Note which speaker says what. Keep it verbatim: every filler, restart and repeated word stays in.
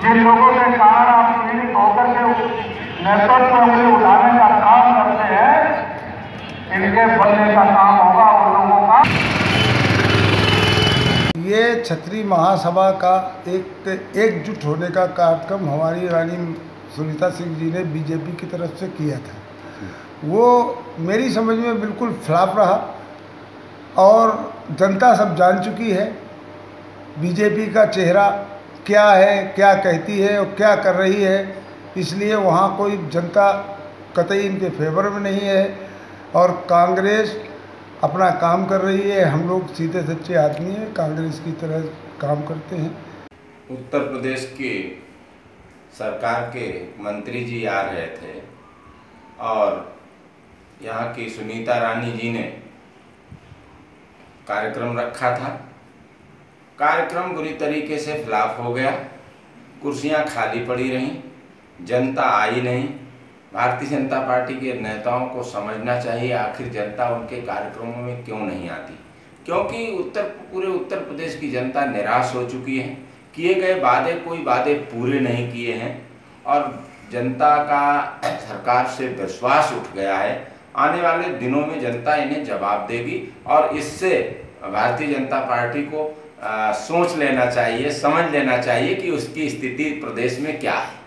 Speaker 1: जिन लोगों के कारण आप पीड़ित होकर के नेतृत्व में उठाने का काम करते हैं, इनके बनने का काम होगा उन लोगों का।
Speaker 2: ये क्षत्रिय महासभा का एक एकजुट होने का कार्यक्रम हमारी रानी सुनीता सिंह जी ने बीजेपी की तरफ से किया था। वो मेरी समझ में बिल्कुल फ्लॉप रहा और जनता सब जान चुकी है बीजेपी का चेहरा क्या है, क्या कहती है और क्या कर रही है। इसलिए वहाँ कोई जनता कतई इनके फेवर में नहीं है और कांग्रेस अपना काम कर रही है। हम लोग सीधे सच्चे आदमी हैं, कांग्रेस की तरह काम करते हैं।
Speaker 3: उत्तर प्रदेश की सरकार के मंत्री जी आ रहे थे और यहाँ की सुनीता रानी जी ने कार्यक्रम रखा था। कार्यक्रम बुरी तरीके से फ्लॉप हो गया, कुर्सियाँ खाली पड़ी रहीं, जनता आई नहीं। भारतीय जनता पार्टी के नेताओं को समझना चाहिए आखिर जनता उनके कार्यक्रमों में क्यों नहीं आती, क्योंकि उत्तर पूरे उत्तर प्रदेश की जनता निराश हो चुकी है। किए गए वादे कोई वादे पूरे नहीं किए हैं और जनता का सरकार से विश्वास उठ गया है। आने वाले दिनों में जनता इन्हें जवाब देगी और इससे भारतीय जनता पार्टी को आ, सोच लेना चाहिए, समझ लेना चाहिए कि उसकी स्थिति प्रदेश में क्या है।